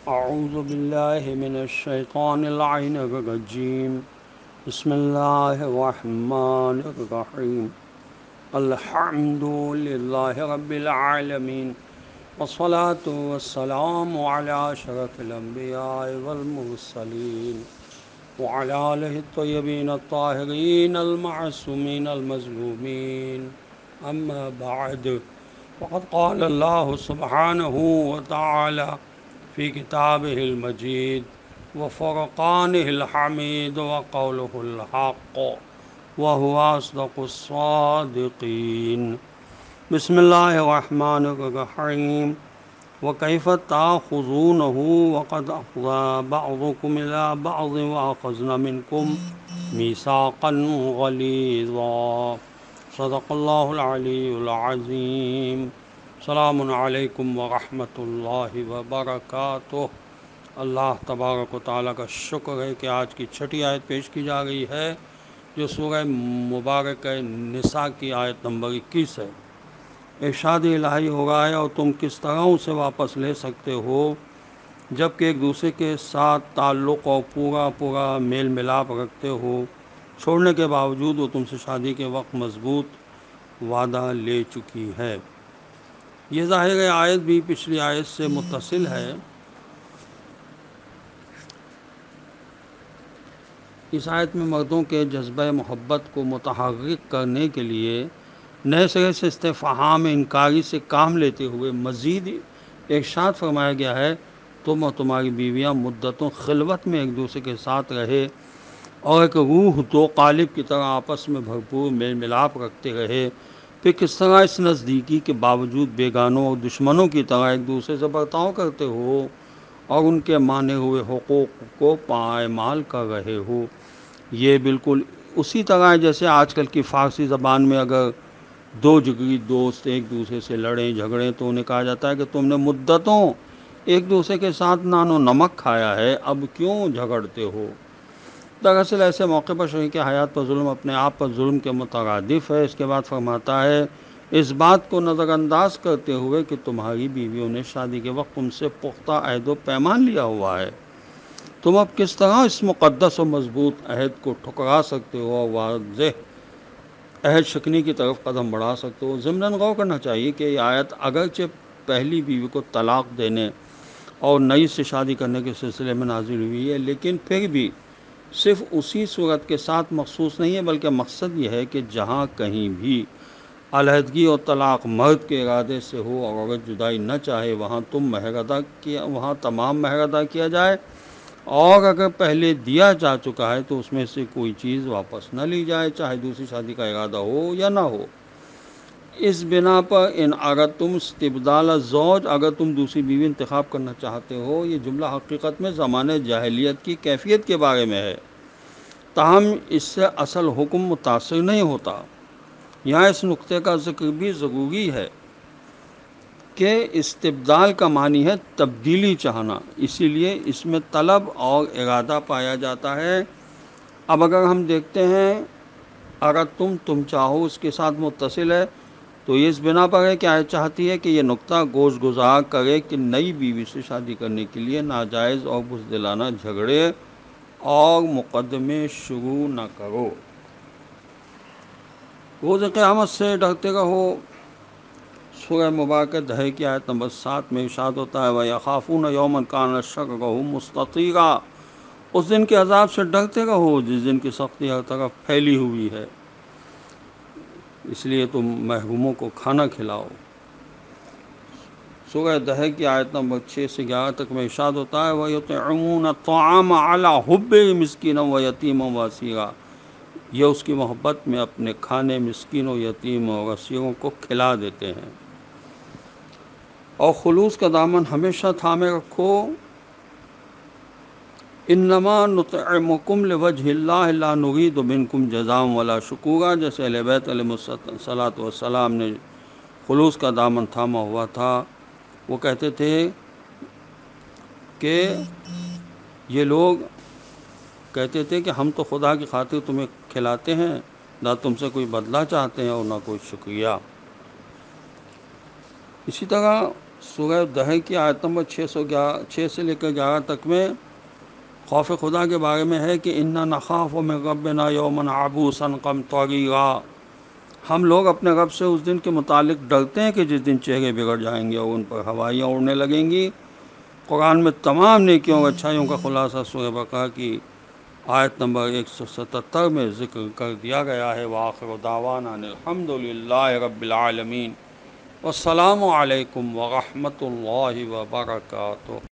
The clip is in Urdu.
اعوذ باللہ من الشیطان اللعین الرجیم بسم اللہ الرحمن الرحیم الحمد للہ رب العالمین والصلاة والسلام علی اشرف الانبیاء والمرسلین وعلی آلہ الطیبین الطاہرین المعصومین المظلومین اما بعد فقد قال اللہ سبحانہ وتعالی فی کتابہ المجید وفرقانہ الحمید وقولہ الحق وہو اصدق الصادقین بسم اللہ الرحمن الرحیم وکیف تأخذونہ وقد افضى بعضکم الی بعض واخذن منکم میثاقا غلیظا صدق اللہ العلی العظیم السلام علیکم ورحمۃ اللہ وبرکاتہ۔ اللہ تبارک و تعالیٰ کا شکر ہے کہ آج کی چھٹی آیت پیش کی جا رہی ہے جو سورہ مبارک نساء کی آیت نمبر 21 ہے۔ ارشاد الہی ہو رہا ہے اور تم کس طرح اسے واپس لے سکتے ہو جب کہ ایک دوسرے کے ساتھ تعلق اور پورا میل ملاپ رکھتے ہو، چھوڑنے کے باوجود وہ تم سے شادی کے وقت مضبوط وعدہ لے چکی ہے۔ یہ ظاہر آیت بھی پچھلی آیت سے متصل ہے۔ اس آیت میں مردوں کے جذبہ محبت کو متحرک کرنے کے لیے نئے سرے سے استفہام انکاری سے کام لیتے ہوئے مزید ارشاد فرمایا گیا ہے تم اور تمہاری بیویاں مدتوں خلوت میں ایک دوسرے کے ساتھ رہے اور ایک روح دو قالب کی طرح آپس میں بھرپور میل ملاپ رکھتے رہے، پھر کس طرح اس نزدیکی کے باوجود بیگانوں اور دشمنوں کی طرح ایک دوسرے سے برتاؤ کرتے ہو اور ان کے مانے ہوئے حقوق کو پائمال کر رہے ہو۔ یہ بالکل اسی طرح ہے جیسے آج کل کی فارسی زبان میں اگر دو جگری دوست ایک دوسرے سے لڑیں جھگڑیں تو انہیں کہا جاتا ہے کہ تم نے مدتوں ایک دوسرے کے ساتھ نان و نمک کھایا ہے، اب کیوں جھگڑتے ہو۔ دراصل ایسے موقع پر شریک حیات پر ظلم اپنے آپ پر ظلم کے مترادف ہے۔ اس کے بعد فرماتا ہے اس بات کو نظر انداز کرتے ہوئے کہ تمہاری بیویوں نے شادی کے وقت تم سے پختہ عہد و پیمان لیا ہوا ہے، تم اب کس طرح اس مقدس و مضبوط عہد کو ٹھکرا سکتے ہو اور واضح عہد شکنی کی طرف قدم بڑھا سکتے ہو۔ ضمناً غور کرنا چاہیے کہ یہ آیت اگرچہ پہلی بیوی کو طلاق دینے اور نئی سے شادی کرنے کے سلسلے میں نازل ہوئی ہے، لیکن پھر بھی صرف اسی صورت کے ساتھ مخصوص نہیں ہے، بلکہ مقصد یہ ہے کہ جہاں کہیں بھی علیحدگی اور طلاق مرد کے ارادے سے ہو اور عورت جدائی نہ چاہے وہاں تمام مہر ادا کیا جائے، اور اگر پہلے دیا جا چکا ہے تو اس میں سے کوئی چیز واپس نہ لی جائے، چاہے دوسری شادی کا ارادہ ہو یا نہ ہو۔ اس بنا پر اگر تم استبدال الزوج، اگر تم دوسری بیوی انتخاب کرنا چاہتے ہو، یہ جملہ حقیقت میں زمانہ جاہلیت کی کیفیت کے بارے میں ہے، تاہم اس سے اصل حکم متاثر نہیں ہوتا۔ یہاں اس نقطے کا ذکر بھی ضروری ہے کہ استبدال کا معنی ہے تبدیلی چاہنا، اسی لیے اس میں طلب اور ارادہ پایا جاتا ہے۔ اب اگر ہم دیکھتے ہیں اگر تم چاہو اس کے ساتھ متصل ہے تو یہ اس بنا پر ہے کہ آیت چاہتی ہے کہ یہ نقطہ گوش گزار کرے کہ نئی بیوی سے شادی کرنے کے لیے ناجائز اور بزدلانہ جھگڑے اور مقدمے شروع نہ کرو۔ روز قیامت سے ڈرتے رہو۔ سورہ مبارکہ دہے کی آیت نمبر 7 میں ارشاد ہوتا ہے وَيَخَافُونَ يَوْمًا كَانَ شَرُّهُ مُسْتَطِيرًا، اس دن کے عذاب سے ڈرتے رہو جس دن کی سختی ہر طرف پھیلی ہوئی ہے، اس لیے تم محروموں کو کھانا کھلاؤ۔ سورہ دہے کی آیت نمبر 6 سے 11 تک میں ارشاد ہوتا ہے وَيُطْعِمُونَ الطَّعَامَ عَلَىٰ حُبِّهِ مِسْكِينًا وَيَتِيمًا وَأَسِيرًا، یہ اس کی محبت میں اپنے کھانے مسکینوں، یتیم اور اسیروں کو کھلا دیتے ہیں۔ اور خلوص کا دامن ہمیشہ تھامے رکھو۔ انما نطعمکم لوجہ اللہ لا نرید منکم جزاء ولا شکورا، جیسے اہل بیت علیہ الصلوۃ والسلام نے خلوص کا دامن تھاما ہوا تھا۔ وہ کہتے تھے کہ یہ لوگ کہتے تھے کہ ہم تو خدا کی خاطر تمہیں کھلاتے ہیں، نہ تم سے کوئی بدلہ چاہتے ہیں اور نہ کوئی شکریہ۔ اسی طرح سورہ دہر کی آیت نمبر 6 سے لے کر 11 تک میں خوف خدا کے بارے میں ہے کہ انا نخاف من ربنا یوما عبوسا قمطریرا، ہم لوگ اپنے رب سے اس دن کے متعلق ڈرتے ہیں کہ جس دن چہرے بگڑ جائیں گے اور ان پر ہوائیاں اڑنے لگیں گی۔ قرآن میں تمام نیکیوں اور اچھائیوں کا خلاصہ سورہ بقرہ کی آیت نمبر 177 میں ذکر کر دیا گیا ہے۔ وآخر دعوانا ان الحمد للہ رب العالمین، والسلام علیکم ورحمۃ اللہ وبرکاتہ۔